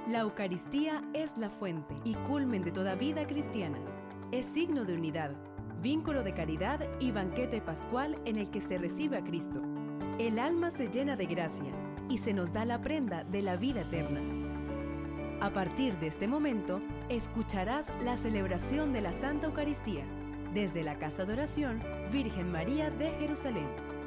La Eucaristía es la fuente y culmen de toda vida cristiana. Es signo de unidad, vínculo de caridad y banquete pascual en el que se recibe a Cristo. El alma se llena de gracia y se nos da la prenda de la vida eterna. A partir de este momento, escucharás la celebración de la Santa Eucaristía desde la Casa de Oración Virgen María de Jerusalén.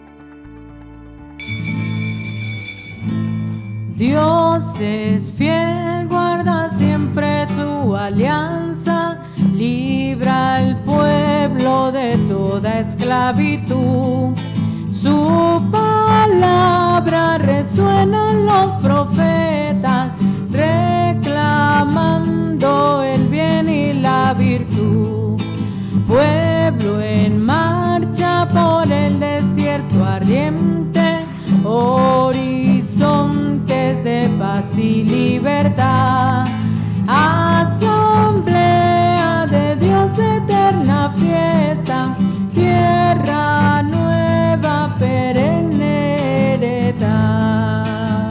Dios es fiel, guarda siempre su alianza, libra al pueblo de toda esclavitud. Su palabra resuena en los profetas, reclamando el bien y la virtud. Pueblo en marcha por el desierto ardiente, horizontes de paz y libertad. Asamblea de Dios, eterna fiesta, tierra nueva, perenne heredad.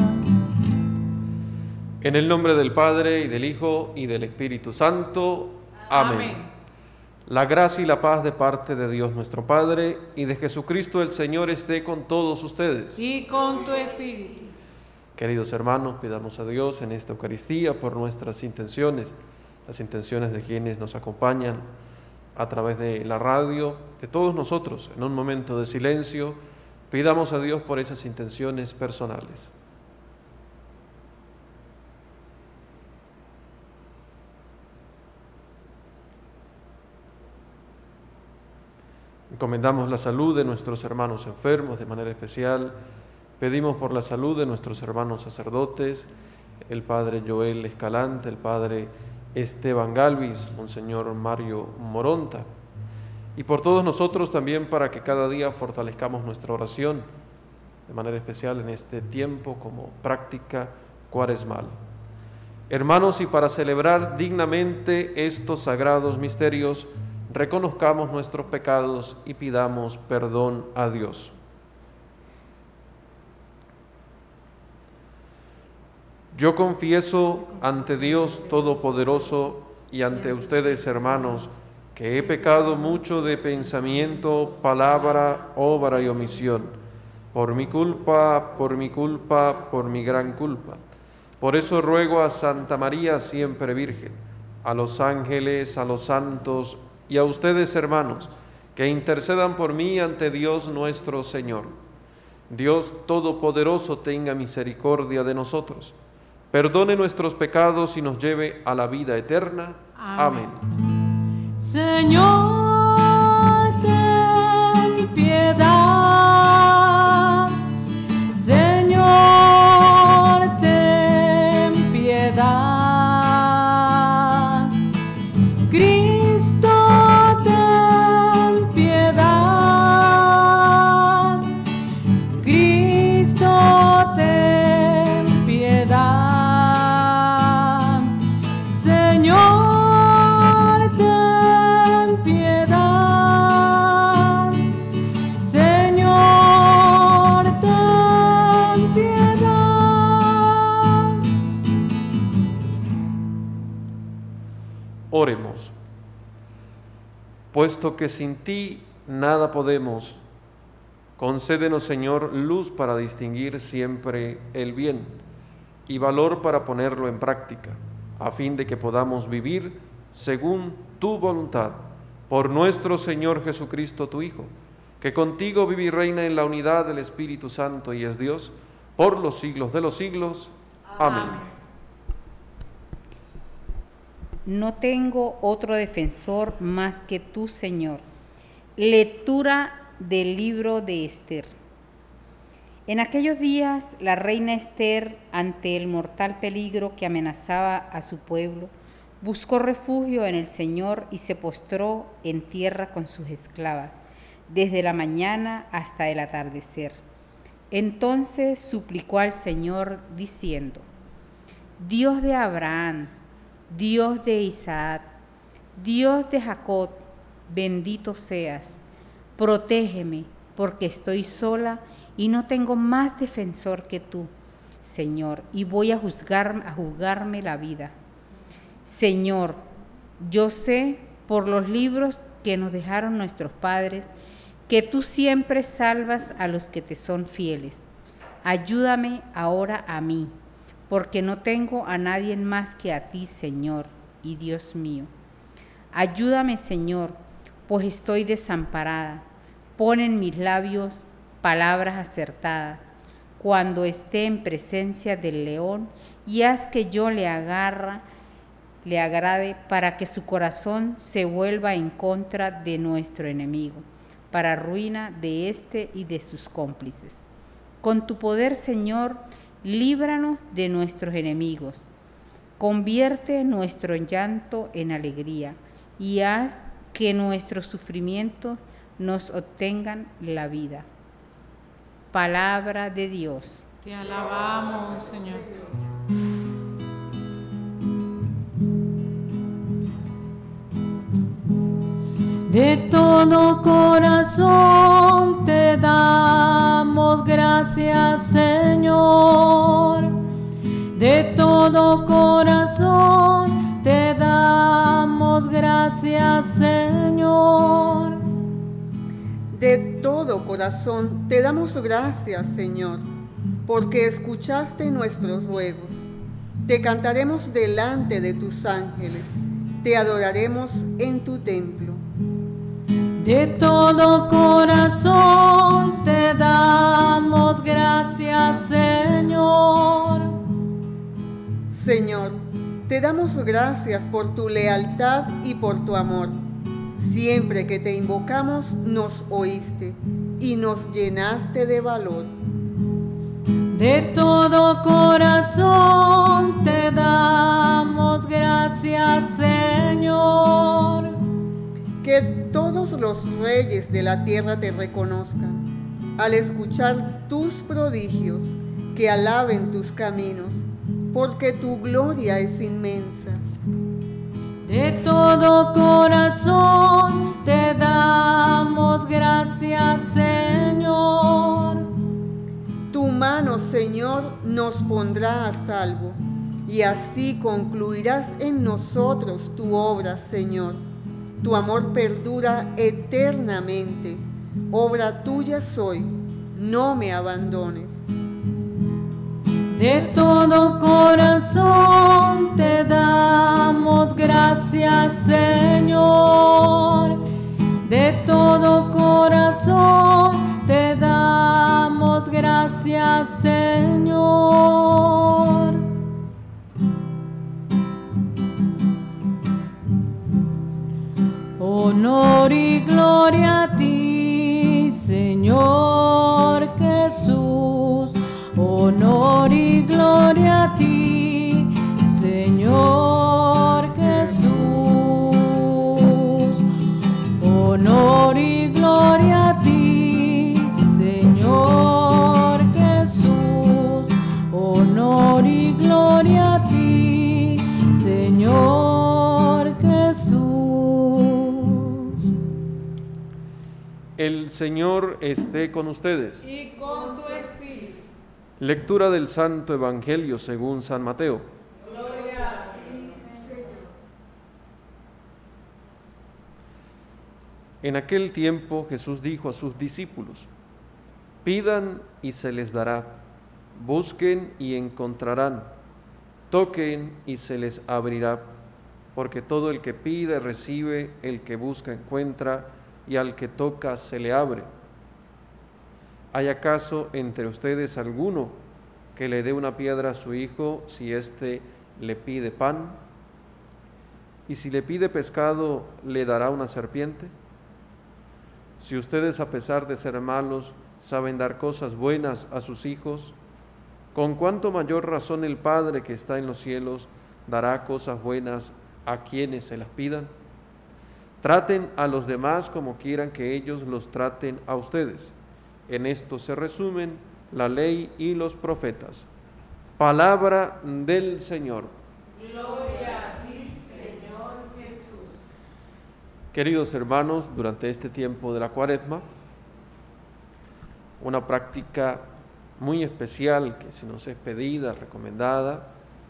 En el nombre del Padre, y del Hijo, y del Espíritu Santo. Amén. La gracia y la paz de parte de Dios nuestro Padre y de Jesucristo el Señor esté con todos ustedes. Y con tu espíritu. Queridos hermanos, pidamos a Dios en esta Eucaristía por nuestras intenciones, las intenciones de quienes nos acompañan a través de la radio, de todos nosotros. En un momento de silencio, pidamos a Dios por esas intenciones personales. Encomendamos la salud de nuestros hermanos enfermos de manera especial. Pedimos por la salud de nuestros hermanos sacerdotes, el Padre Joel Escalante, el Padre Esteban Galvis, Monseñor Mario Moronta. Y por todos nosotros también, para que cada día fortalezcamos nuestra oración, de manera especial en este tiempo como práctica cuaresmal. Hermanos, y para celebrar dignamente estos sagrados misterios, reconozcamos nuestros pecados y pidamos perdón a Dios. Yo confieso ante Dios Todopoderoso y ante ustedes, hermanos, que he pecado mucho de pensamiento, palabra, obra y omisión, por mi culpa, por mi gran culpa. Por eso ruego a Santa María, siempre Virgen, a los ángeles, a los santos y a ustedes, hermanos, que intercedan por mí ante Dios nuestro Señor. Dios Todopoderoso tenga misericordia de nosotros, perdone nuestros pecados y nos lleve a la vida eterna. Amén. Señor, ten piedad. Señor, ten piedad. Cristo, ten piedad. Cristo, ten piedad. Señor, ten piedad. Señor, ten piedad. Oremos. Puesto que sin ti nada podemos, concédenos, Señor, luz para distinguir siempre el bien y valor para ponerlo en práctica, a fin de que podamos vivir según tu voluntad, por nuestro Señor Jesucristo, tu Hijo, que contigo vive y reina en la unidad del Espíritu Santo y es Dios, por los siglos de los siglos. Amén. No tengo otro defensor más que tú, Señor. Lectura del libro de Esther. En aquellos días, la reina Esther, ante el mortal peligro que amenazaba a su pueblo, buscó refugio en el Señor y se postró en tierra con sus esclavas, desde la mañana hasta el atardecer. Entonces suplicó al Señor, diciendo: Dios de Abraham, Dios de Isaac, Dios de Jacob, bendito seas. Protégeme, porque estoy sola y no tengo más defensor que tú. Señor, y voy a juzgarme la vida. Señor, yo sé por los libros que nos dejaron nuestros padres, que tú siempre salvas a los que te son fieles. Ayúdame ahora a mí, porque no tengo a nadie más que a ti, Señor y Dios mío. Ayúdame, Señor, pues estoy desamparada. Pon en mis labios palabras acertadas cuando esté en presencia del león, y haz que yo le agrade para que su corazón se vuelva en contra de nuestro enemigo, para ruina de éste y de sus cómplices. Con tu poder, Señor, líbranos de nuestros enemigos. Convierte nuestro llanto en alegría y haz que nuestros sufrimientos nos obtengan la vida. Palabra de Dios. Te alabamos, Señor. De todo corazón te damos gracias, Señor. De todo corazón te damos gracias, Señor. De todo corazón te damos gracias, Señor, porque escuchaste nuestros ruegos. Te cantaremos delante de tus ángeles, te adoraremos en tu templo. De todo corazón te damos gracias, Señor. Señor, te damos gracias por tu lealtad y por tu amor. Siempre que te invocamos nos oíste y nos llenaste de valor. De todo corazón te damos gracias, Señor. Que todos los reyes de la tierra te reconozcan, al escuchar tus prodigios, que alaben tus caminos, porque tu gloria es inmensa. De todo corazón te damos gracias, Señor. Tu mano, Señor, nos pondrá a salvo, y así concluirás en nosotros tu obra, Señor. Tu amor perdura eternamente. Obra tuya soy, no me abandones. De todo corazón te damos gracias, Señor. De todo corazón te damos gracias, Señor. Honor y gloria a ti, Señor Jesús. Honor y gloria a ti, Señor Jesús. Honor y gloria a ti, Señor Jesús. Honor y gloria a ti, Señor Jesús. El Señor esté con ustedes. Y con tu espíritu. Lectura del Santo Evangelio según San Mateo. Gloria a ti, Señor. En aquel tiempo Jesús dijo a sus discípulos: pidan y se les dará, busquen y encontrarán, toquen y se les abrirá, porque todo el que pide recibe, el que busca encuentra, y al que toca se le abre. ¿Hay acaso entre ustedes alguno que le dé una piedra a su hijo si éste le pide pan? ¿Y si le pide pescado, le dará una serpiente? Si ustedes, a pesar de ser malos, saben dar cosas buenas a sus hijos, ¿con cuánto mayor razón el Padre que está en los cielos dará cosas buenas a quienes se las pidan? Traten a los demás como quieran que ellos los traten a ustedes. En esto se resumen la ley y los profetas. Palabra del Señor. Gloria a ti, Señor Jesús. Queridos hermanos, durante este tiempo de la Cuaresma, una práctica muy especial que se nos es pedida, recomendada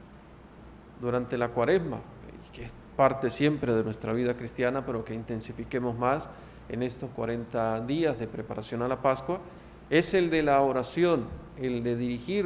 durante la Cuaresma, y que es parte siempre de nuestra vida cristiana, pero que intensifiquemos más en estos 40 días de preparación a la Pascua, es el de la oración, el de dirigir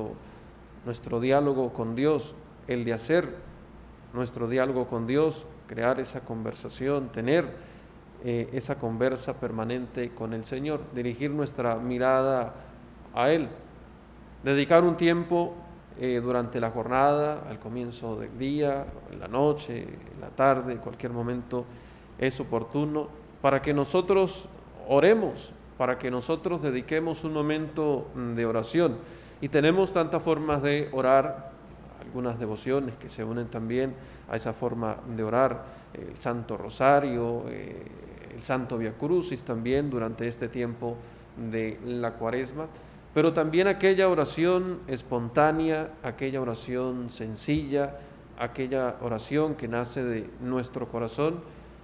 nuestro diálogo con Dios, el de hacer nuestro diálogo con Dios, crear esa conversación, tener esa conversa permanente con el Señor, dirigir nuestra mirada a Él, dedicar un tiempo durante la jornada, al comienzo del día, en la noche, en la tarde, en cualquier momento es oportuno, para que nosotros oremos, para que nosotros dediquemos un momento de oración. Y tenemos tantas formas de orar, algunas devociones que se unen también a esa forma de orar, el Santo Rosario, el Santo Via Crucis también durante este tiempo de la Cuaresma, pero también aquella oración espontánea, aquella oración sencilla, aquella oración que nace de nuestro corazón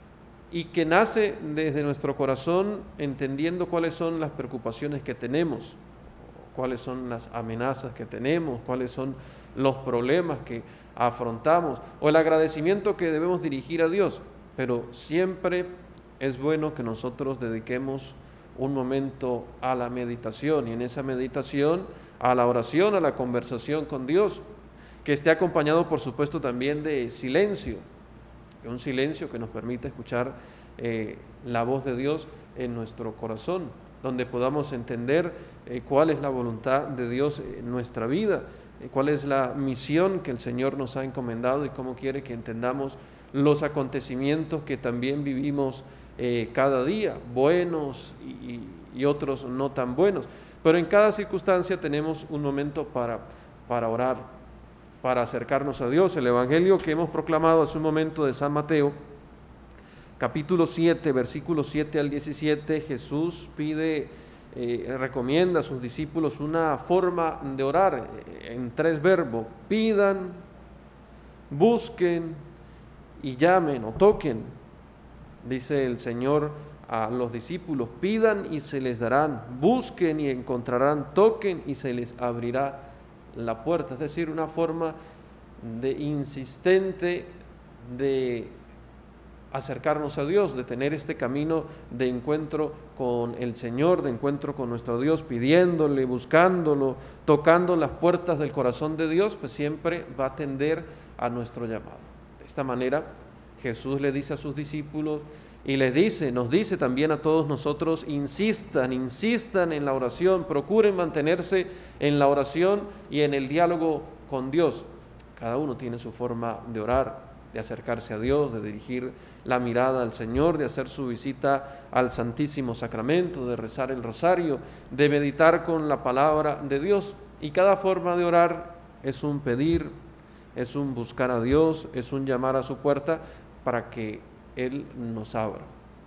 y que nace desde nuestro corazón entendiendo cuáles son las preocupaciones que tenemos, cuáles son las amenazas que tenemos, cuáles son los problemas que afrontamos o el agradecimiento que debemos dirigir a Dios, pero siempre es bueno que nosotros dediquemos un momento a la meditación y en esa meditación a la oración, a la conversación con Dios, que esté acompañado por supuesto también de silencio, un silencio que nos permita escuchar la voz de Dios en nuestro corazón, donde podamos entender cuál es la voluntad de Dios en nuestra vida, cuál es la misión que el Señor nos ha encomendado y cómo quiere que entendamos los acontecimientos que también vivimos cada día, buenos y otros no tan buenos. Pero en cada circunstancia tenemos un momento para orar, para acercarnos a Dios. El Evangelio que hemos proclamado hace un momento de San Mateo, capítulo 7, versículos 7 al 17, Jesús recomienda a sus discípulos una forma de orar en 3 verbos: pidan, busquen y llamen o toquen. Dice el Señor a los discípulos: pidan y se les darán, busquen y encontrarán, toquen y se les abrirá la puerta. Es decir, una forma insistente de acercarnos a Dios, de tener este camino de encuentro con el Señor, de encuentro con nuestro Dios, pidiéndole, buscándolo, tocando las puertas del corazón de Dios, pues siempre va a atender a nuestro llamado. De esta manera, Jesús le dice a sus discípulos y nos dice también a todos nosotros: insistan en la oración, procuren mantenerse en la oración y en el diálogo con Dios. Cada uno tiene su forma de orar, de acercarse a Dios, de dirigir la mirada al Señor, de hacer su visita al Santísimo Sacramento, de rezar el rosario, de meditar con la palabra de Dios. Y cada forma de orar es un pedir, es un buscar a Dios, es un llamar a su puerta para que Él nos abra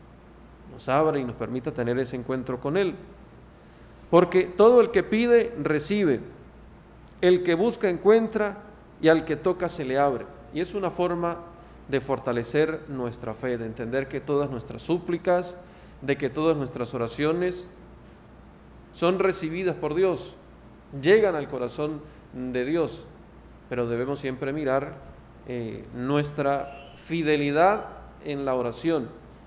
y nos permita tener ese encuentro con Él. Porque todo el que pide, recibe, el que busca, encuentra, y al que toca, se le abre. Y es una forma de fortalecer nuestra fe, de entender que todas nuestras súplicas, de que todas nuestras oraciones son recibidas por Dios, llegan al corazón de Dios, pero debemos siempre mirar nuestra fidelidad en la oración.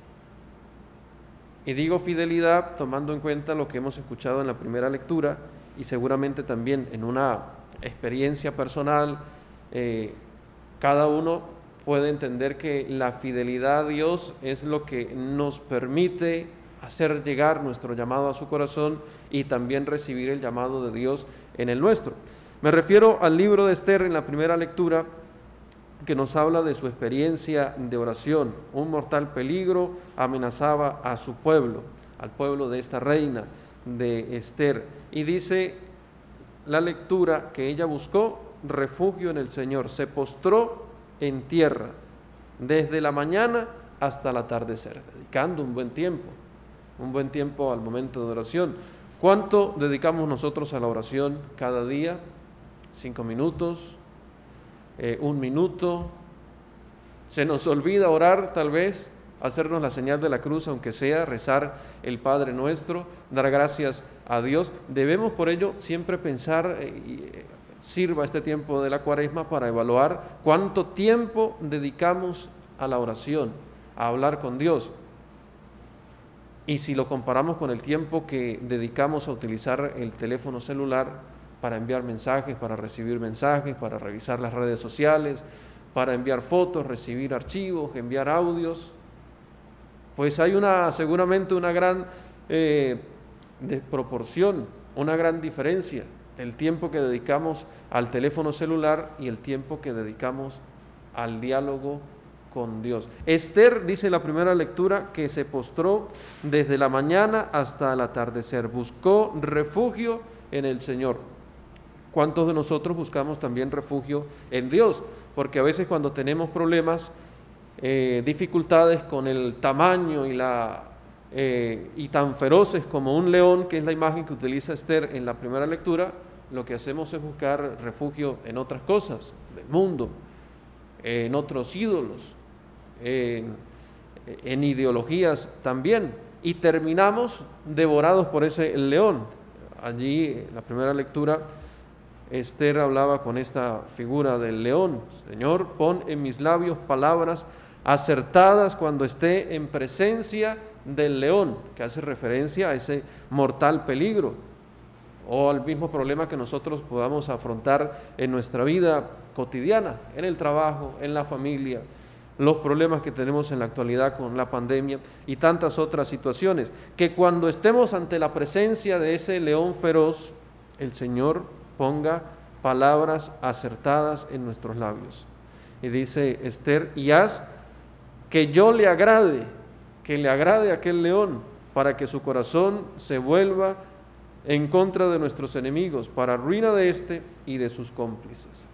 Y digo fidelidad tomando en cuenta lo que hemos escuchado en la primera lectura y seguramente también en una experiencia personal. Cada uno puede entender que la fidelidad a Dios es lo que nos permite hacer llegar nuestro llamado a su corazón y también recibir el llamado de Dios en el nuestro. Me refiero al libro de Esther en la primera lectura, que nos habla de su experiencia de oración. Un mortal peligro amenazaba a su pueblo, al pueblo de esta reina de Esther. Y dice la lectura que ella buscó refugio en el Señor, se postró en tierra desde la mañana hasta el atardecer, dedicando un buen tiempo al momento de oración. ¿Cuánto dedicamos nosotros a la oración cada día? 5 minutos, 1 minuto. Se nos olvida orar, tal vez, hacernos la señal de la cruz, aunque sea rezar el Padre Nuestro, dar gracias a Dios. Debemos por ello siempre pensar, sirva este tiempo de la Cuaresma para evaluar cuánto tiempo dedicamos a la oración, a hablar con Dios. Y si lo comparamos con el tiempo que dedicamos a utilizar el teléfono celular para enviar mensajes, para recibir mensajes, para revisar las redes sociales, para enviar fotos, recibir archivos, enviar audios, pues hay seguramente una gran desproporción, una gran diferencia del tiempo que dedicamos al teléfono celular y el tiempo que dedicamos al diálogo con Dios. Esther, dice la primera lectura, que se postró desde la mañana hasta el atardecer, buscó refugio en el Señor. ¿Cuántos de nosotros buscamos también refugio en Dios? Porque a veces cuando tenemos problemas, dificultades con el tamaño y tan feroces como un león, que es la imagen que utiliza Esther en la primera lectura, lo que hacemos es buscar refugio en otras cosas del mundo, en otros ídolos, en ideologías también, y terminamos devorados por ese león. Allí, en la primera lectura, Esther hablaba con esta figura del león: Señor, pon en mis labios palabras acertadas cuando esté en presencia del león, que hace referencia a ese mortal peligro o al mismo problema que nosotros podamos afrontar en nuestra vida cotidiana, en el trabajo, en la familia, los problemas que tenemos en la actualidad con la pandemia y tantas otras situaciones, que cuando estemos ante la presencia de ese león feroz, el Señor ponga palabras acertadas en nuestros labios. Y dice Esther: y haz que yo le agrade, que le agrade a aquel león, para que su corazón se vuelva en contra de nuestros enemigos, para ruina de éste y de sus cómplices.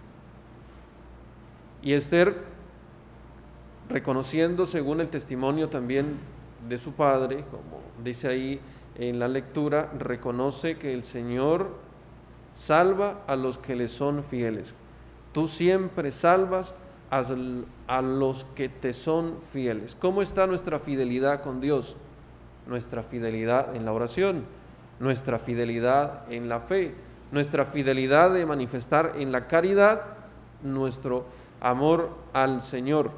Y Esther, reconociendo, según el testimonio también de su padre, como dice ahí en la lectura, reconoce que el Señor salva a los que le son fieles. Tú siempre salvas a los que te son fieles. ¿Cómo está nuestra fidelidad con Dios? Nuestra fidelidad en la oración, nuestra fidelidad en la fe, nuestra fidelidad de manifestar en la caridad nuestro amor al Señor.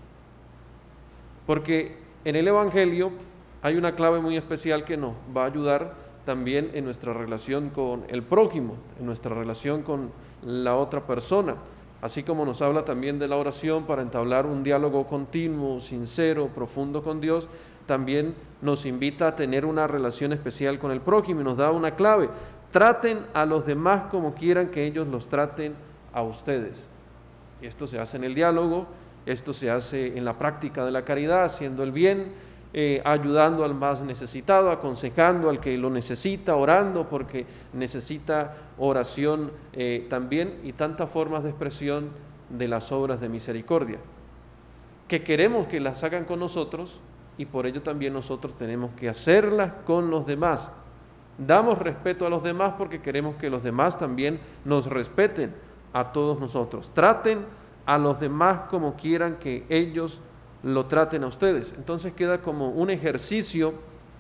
Porque en el Evangelio hay una clave muy especial que nos va a ayudar también en nuestra relación con el prójimo, en nuestra relación con la otra persona, así como nos habla también de la oración para entablar un diálogo continuo, sincero, profundo con Dios. También nos invita a tener una relación especial con el prójimo y nos da una clave: traten a los demás como quieran que ellos los traten a ustedes. Y esto se hace en el diálogo, esto se hace en la práctica de la caridad, haciendo el bien, ayudando al más necesitado, aconsejando al que lo necesita, orando porque necesita oración también, y tantas formas de expresión de las obras de misericordia que queremos que las hagan con nosotros, y por ello también nosotros tenemos que hacerlas con los demás. Damos respeto a los demás porque queremos que los demás también nos respeten a todos nosotros. Traten a los demás como quieran que ellos lo traten a ustedes. Entonces queda como un ejercicio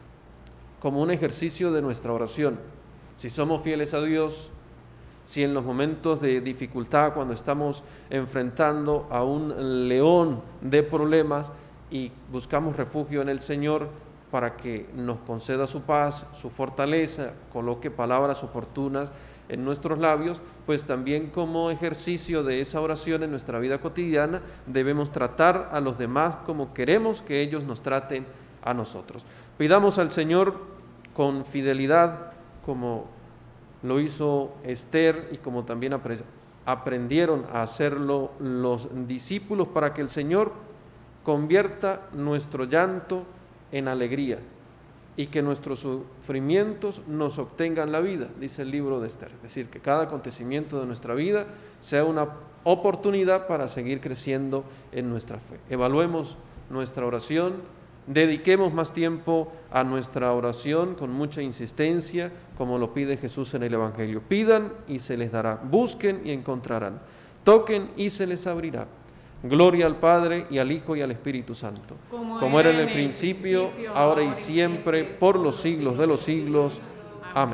de nuestra oración. Si somos fieles a Dios, si en los momentos de dificultad, cuando estamos enfrentando a un león de problemas y buscamos refugio en el Señor para que nos conceda su paz, su fortaleza, coloque palabras oportunas en nuestros labios, pues también como ejercicio de esa oración en nuestra vida cotidiana debemos tratar a los demás como queremos que ellos nos traten a nosotros. Pidamos al Señor con fidelidad, como lo hizo Esther y como también aprendieron a hacerlo los discípulos, para que el Señor convierta nuestro llanto en alegría y que nuestros sufrimientos nos obtengan la vida, dice el libro de Esther. Es decir, que cada acontecimiento de nuestra vida sea una oportunidad para seguir creciendo en nuestra fe. Evaluemos nuestra oración, dediquemos más tiempo a nuestra oración con mucha insistencia, como lo pide Jesús en el Evangelio. Pidan y se les dará, busquen y encontrarán, toquen y se les abrirá. Gloria al Padre, y al Hijo, y al Espíritu Santo, como era en el principio, ahora y siempre, por los siglos de los siglos. Amén.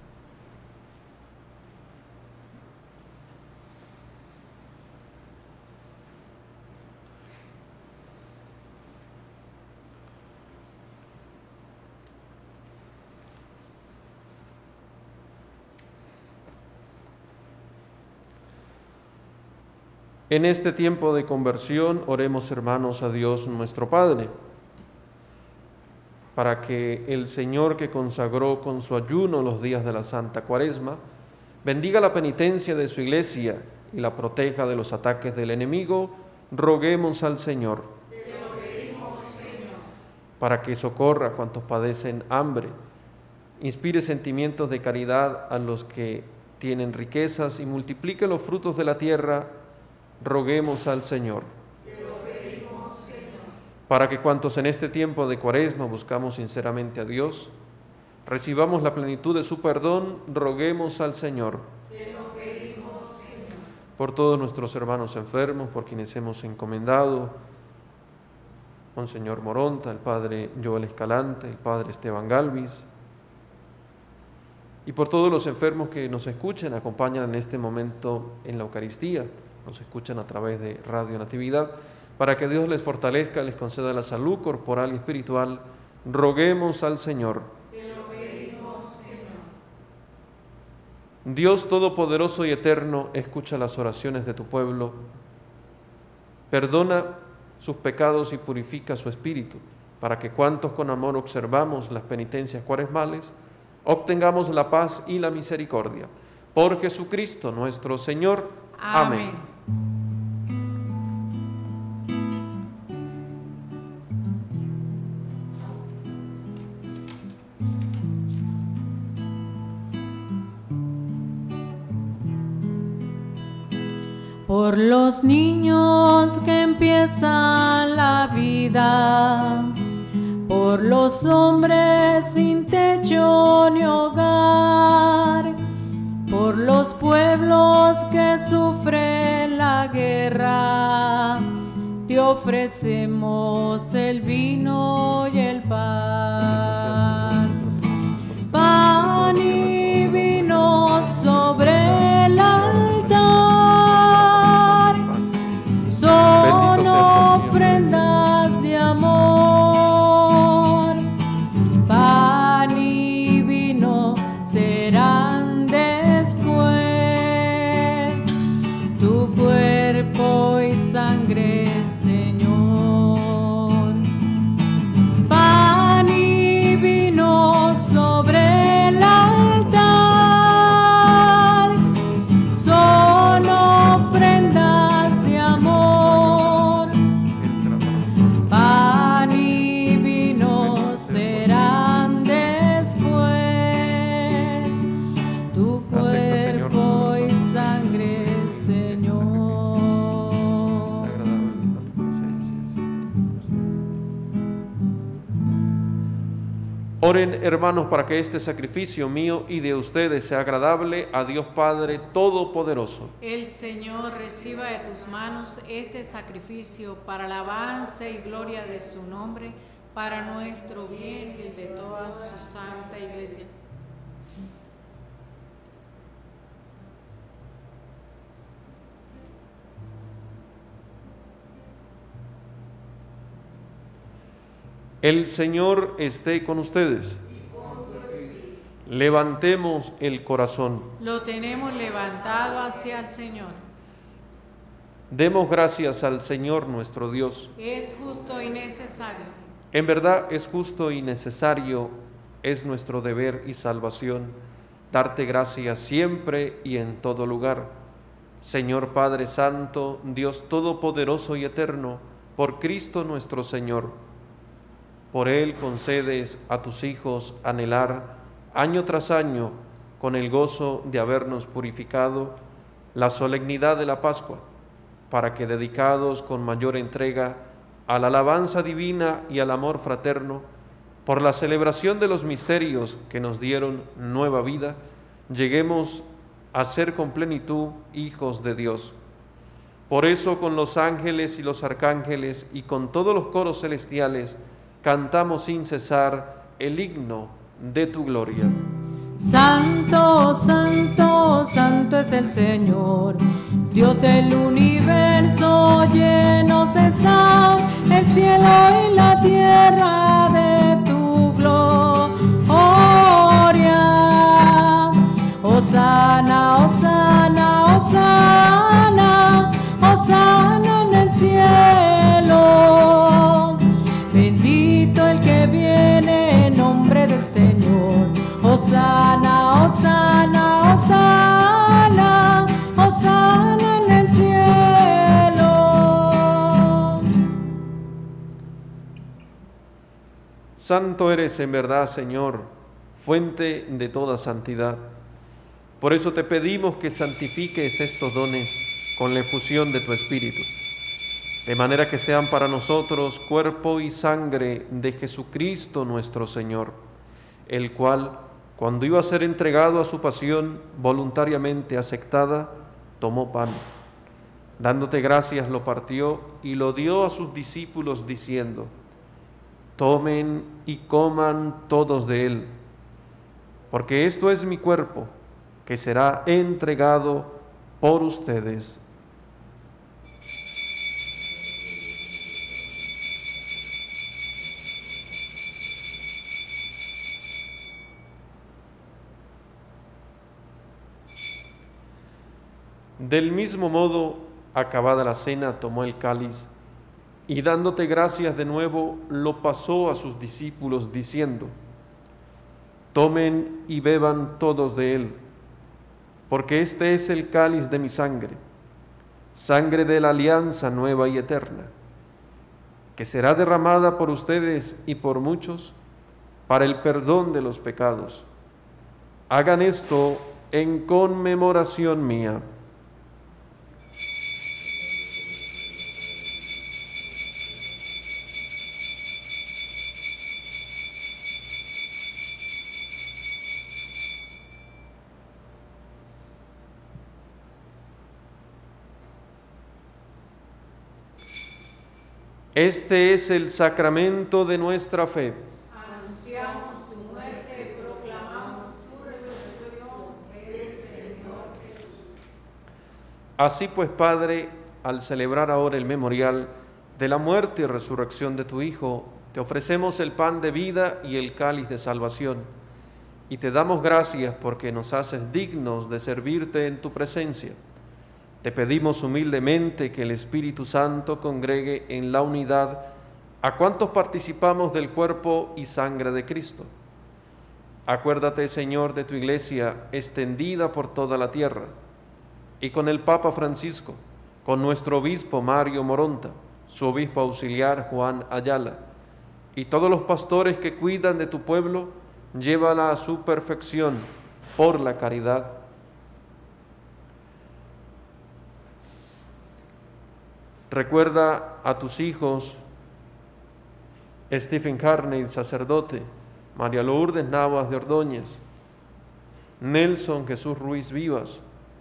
En este tiempo de conversión, oremos, hermanos, a Dios nuestro Padre, para que el Señor, que consagró con su ayuno los días de la Santa Cuaresma, bendiga la penitencia de su Iglesia y la proteja de los ataques del enemigo. Roguemos al Señor. Te lo pedimos, Señor. Para que socorra a cuantos padecen hambre, inspire sentimientos de caridad a los que tienen riquezas y multiplique los frutos de la tierra. Roguemos al Señor. Te lo pedimos, Señor. Para que cuantos en este tiempo de Cuaresma buscamos sinceramente a Dios, recibamos la plenitud de su perdón. Roguemos al Señor. Te lo pedimos, Señor. Por todos nuestros hermanos enfermos, por quienes hemos encomendado, Monseñor Moronta, el Padre Joel Escalante, el Padre Esteban Galvis, y por todos los enfermos que nos escuchan, acompañan en este momento en la Eucaristía, nos escuchan a través de Radio Natividad, para que Dios les fortalezca, les conceda la salud corporal y espiritual. Roguemos al Señor. Te lo pedimos, Señor. Dios Todopoderoso y Eterno, escucha las oraciones de tu pueblo, perdona sus pecados y purifica su espíritu, para que cuantos con amor observamos las penitencias cuaresmales, obtengamos la paz y la misericordia. Por Jesucristo nuestro Señor. Amén. Por los niños que empiezan la vida, por los hombres sin techo ni hogar, por los pueblos que sufren la guerra, te ofrecemos el vino y el pan. Pan y vino sobre el altar, son ofrendas de amor. Pan y vino serán después tu cuerpo y sangre, Señor. Pan y vino sobre el altar, son ofrendas de amor. Pan y vino serán después tu cuerpo y sangre, Señor. Oren, hermanos, para que este sacrificio mío y de ustedes sea agradable a Dios Padre Todopoderoso. El Señor reciba de tus manos este sacrificio para alabanza y gloria de su nombre, para nuestro bien y el de toda su santa Iglesia. El Señor esté con ustedes. Levantemos el corazón. Lo tenemos levantado hacia el Señor. Demos gracias al Señor nuestro Dios. Es justo y necesario. En verdad es justo y necesario, es nuestro deber y salvación, darte gracias siempre y en todo lugar. Señor Padre Santo, Dios Todopoderoso y Eterno, por Cristo nuestro Señor. Por Él concedes a tus hijos anhelar, año tras año, con el gozo de habernos purificado, la solemnidad de la Pascua, para que, dedicados con mayor entrega a la alabanza divina y al amor fraterno, por la celebración de los misterios que nos dieron nueva vida, lleguemos a ser con plenitud hijos de Dios. Por eso, con los ángeles y los arcángeles y con todos los coros celestiales, cantamos sin cesar el himno de tu gloria. Santo, santo, santo es el Señor, Dios del universo, llenos está el cielo y la tierra de tu gloria. Hosana, hosana, hosana, hosana en el cielo. Bendito el que viene en nombre del Señor. Hosana, hosana, hosana, hosana en el cielo. Santo eres en verdad, Señor, fuente de toda santidad. Por eso te pedimos que santifiques estos dones con la efusión de tu Espíritu, de manera que sean para nosotros cuerpo y sangre de Jesucristo nuestro Señor, el cual, cuando iba a ser entregado a su pasión voluntariamente aceptada, tomó pan. Dándote gracias, lo partió y lo dio a sus discípulos, diciendo: tomen y coman todos de él, porque esto es mi cuerpo, que será entregado por ustedes. Del mismo modo, acabada la cena, tomó el cáliz y dándote gracias de nuevo, lo pasó a sus discípulos, diciendo: tomen y beban todos de él, porque este es el cáliz de mi sangre, sangre de la alianza nueva y eterna, que será derramada por ustedes y por muchos para el perdón de los pecados. Hagan esto en conmemoración mía. Este es el sacramento de nuestra fe. Anunciamos tu muerte, proclamamos tu resurrección, Señor Jesús. Así pues, Padre, al celebrar ahora el memorial de la muerte y resurrección de tu Hijo, te ofrecemos el pan de vida y el cáliz de salvación, y te damos gracias porque nos haces dignos de servirte en tu presencia. Te pedimos humildemente que el Espíritu Santo congregue en la unidad a cuantos participamos del cuerpo y sangre de Cristo. Acuérdate, Señor, de tu Iglesia extendida por toda la tierra, y con el Papa Francisco, con nuestro obispo Mario Moronta, su obispo auxiliar Juan Ayala, y todos los pastores que cuidan de tu pueblo, llévala a su perfección por la caridad. Recuerda a tus hijos, Stephen Carney, sacerdote, María Lourdes Navas de Ordóñez, Nelson Jesús Ruiz Vivas,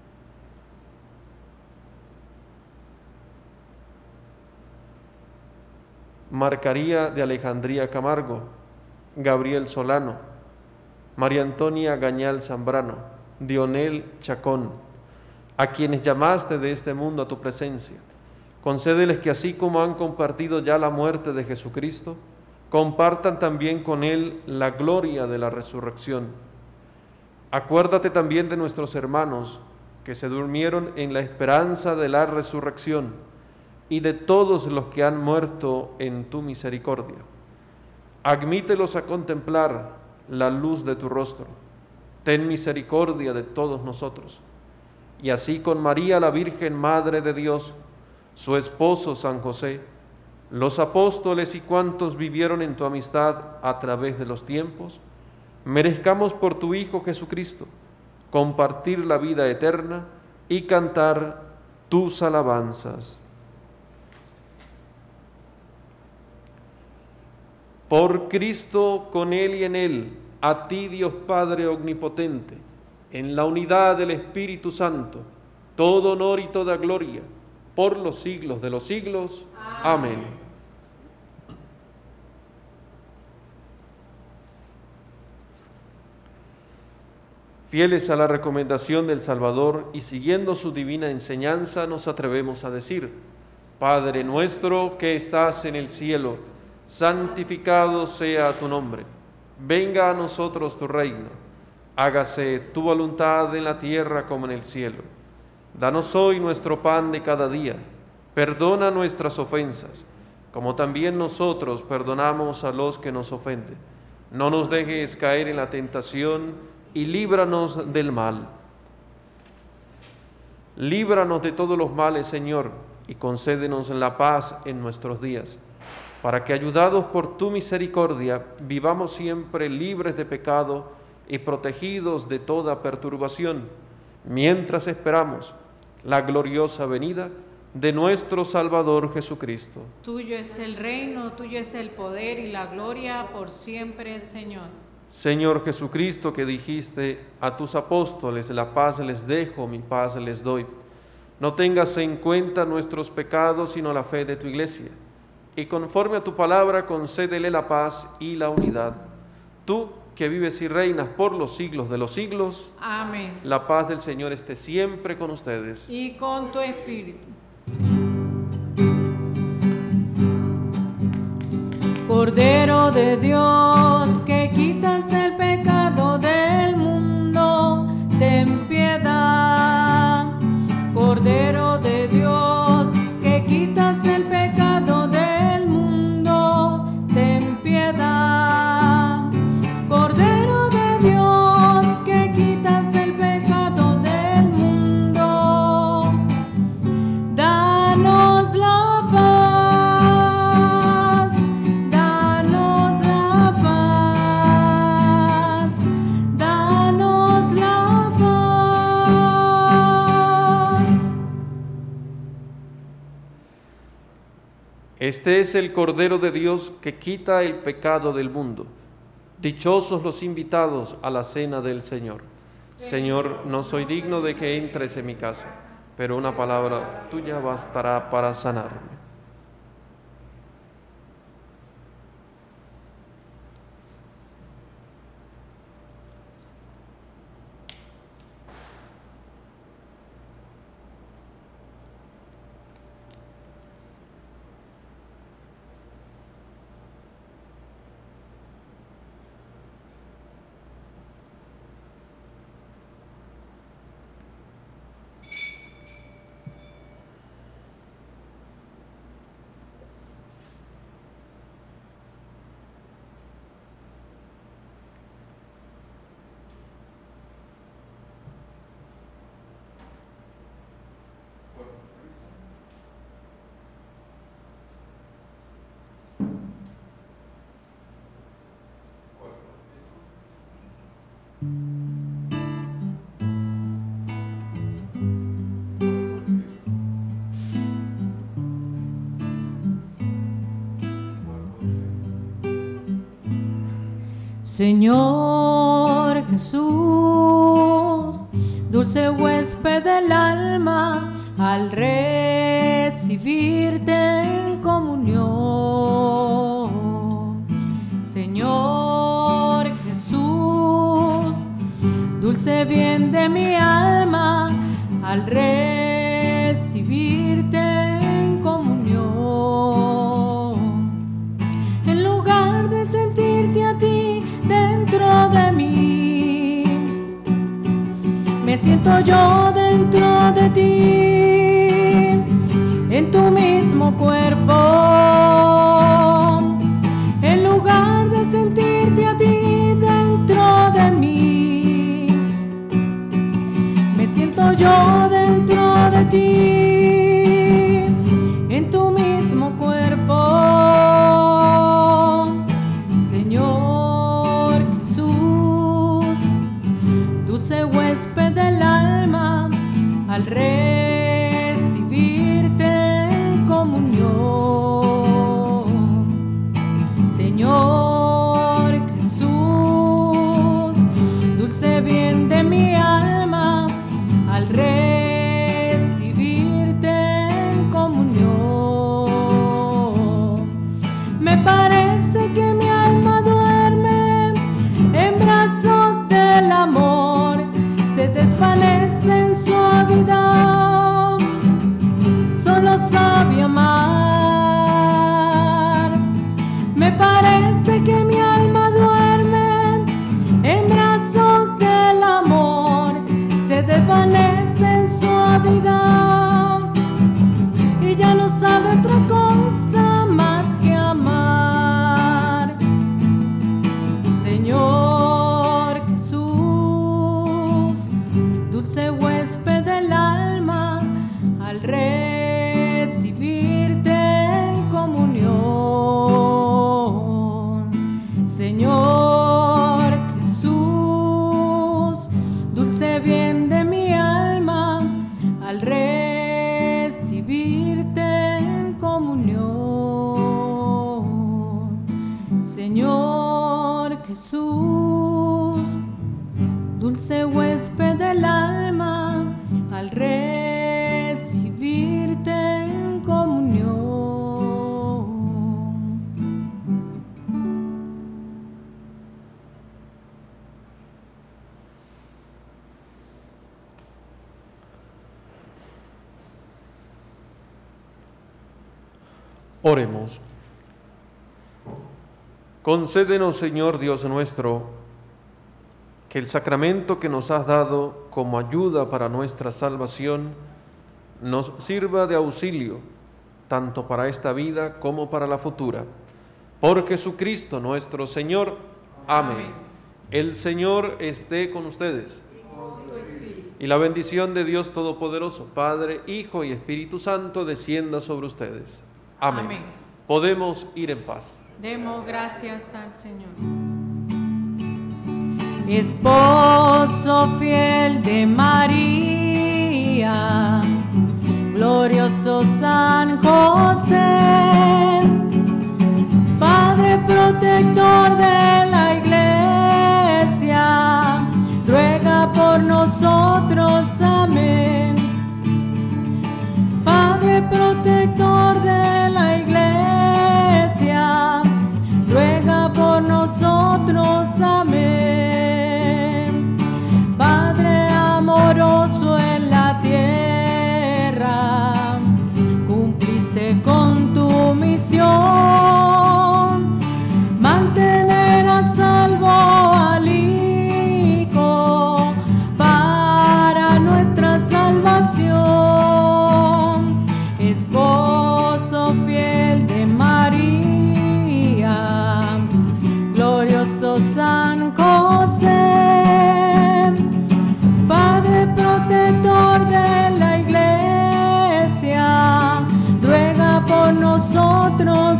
Marcaría de Alejandría Camargo, Gabriel Solano, María Antonia Gañal Zambrano, Dionel Chacón, a quienes llamaste de este mundo a tu presencia. Concédeles que así como han compartido ya la muerte de Jesucristo, compartan también con Él la gloria de la resurrección. Acuérdate también de nuestros hermanos que se durmieron en la esperanza de la resurrección y de todos los que han muerto en tu misericordia. Admítelos a contemplar la luz de tu rostro. Ten misericordia de todos nosotros. Y así con María, la Virgen Madre de Dios, su esposo San José, los apóstoles y cuantos vivieron en tu amistad a través de los tiempos, merezcamos por tu Hijo Jesucristo compartir la vida eterna y cantar tus alabanzas. Por Cristo, con Él y en Él, a ti, Dios Padre omnipotente, en la unidad del Espíritu Santo, todo honor y toda gloria, por los siglos de los siglos. Amén. Fieles a la recomendación del Salvador y siguiendo su divina enseñanza, nos atrevemos a decir: Padre nuestro que estás en el cielo, santificado sea tu nombre. Venga a nosotros tu reino. Hágase tu voluntad en la tierra como en el cielo. Danos hoy nuestro pan de cada día. Perdona nuestras ofensas, como también nosotros perdonamos a los que nos ofenden. No nos dejes caer en la tentación y líbranos del mal. Líbranos de todos los males, Señor, y concédenos la paz en nuestros días, para que, ayudados por tu misericordia, vivamos siempre libres de pecado y protegidos de toda perturbación, mientras esperamos la gloriosa venida de nuestro Salvador Jesucristo. Tuyo es el reino, tuyo es el poder y la gloria por siempre, Señor. Señor Jesucristo, que dijiste a tus apóstoles: la paz les dejo, mi paz les doy. No tengas en cuenta nuestros pecados, sino la fe de tu Iglesia. Y conforme a tu palabra, concédele la paz y la unidad. Tú, que vives y reinas por los siglos de los siglos. Amén. La paz del Señor esté siempre con ustedes. Y con tu espíritu. Cordero de Dios, que quitas el pecado del mundo, ten piedad. Cordero de Dios, que quitas el pecado del mundo, ten piedad. Cordero de Dios, que quitas el pecado del mundo, danos la paz, danos la paz, danos la paz. Este es el Cordero de Dios que quita el pecado del mundo. Dichosos los invitados a la cena del Señor. Señor, no soy digno de que entres en mi casa, pero una palabra tuya bastará para sanarme. Señor Jesús, dulce huésped del alma, al recibirte en comunión. Señor Jesús, dulce bien de mi alma, al recibirte en comunión. En lugar de sentirte a ti dentro de mí, me siento yo dentro de ti, en tu mismo cuerpo. En lugar de sentirte a ti dentro de mí, me siento yo dentro de ti, en tu mismo cuerpo. Señor Jesús, dulce huésped del alma, al recibirte en comunión. Jesús, dulce huésped del alma, al recibirte en comunión. Oremos. Concédenos, Señor Dios nuestro, que el sacramento que nos has dado como ayuda para nuestra salvación nos sirva de auxilio, tanto para esta vida como para la futura. Por Jesucristo nuestro Señor. Amén. El Señor esté con ustedes. Y la bendición de Dios Todopoderoso, Padre, Hijo y Espíritu Santo, descienda sobre ustedes. Amén. Amén. Podemos ir en paz. Demos gracias al Señor. Esposo fiel de María, glorioso San José, Padre protector de la Iglesia, ruega por nosotros. Amén. Padre protector de la Iglesia, ruega por nosotros. Amén. Padre amoroso en la tierra, cumpliste con tu misión, mantener a salvo al Hijo para nuestra salvación. Esposo fiel de María, glorioso San José, Padre protector de la Iglesia, ruega por nosotros.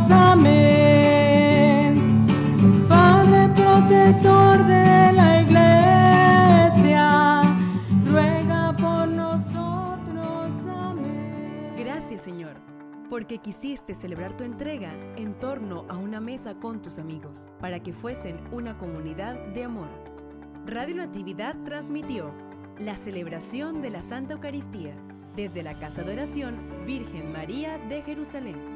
Amén. Padre protector de la Iglesia, ruega por nosotros. Amén. Gracias, Señor, porque quisiste celebrar tu entrega en torno a una mesa con tus amigos, para que fuesen una comunidad de amor. Radio Natividad transmitió la celebración de la Santa Eucaristía desde la Casa de Oración Virgen María de Jerusalén.